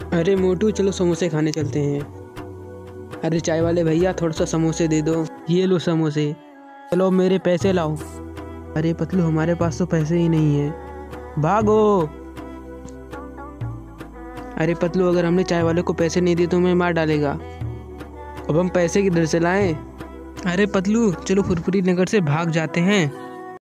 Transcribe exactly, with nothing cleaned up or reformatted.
अरे मोटू, चलो समोसे खाने चलते हैं। अरे चाय वाले भैया, थोड़ा सा समोसे दे दो। ये लो समोसे। चलो मेरे पैसे लाओ। अरे पतलू, हमारे पास तो पैसे ही नहीं है। भागो। अरे पतलू, अगर हमने चाय वाले को पैसे नहीं दिए तो हमें मार डालेगा। अब हम पैसे किधर से लाएं? अरे पतलू, चलो फुरफुरी नगर से भाग जाते हैं।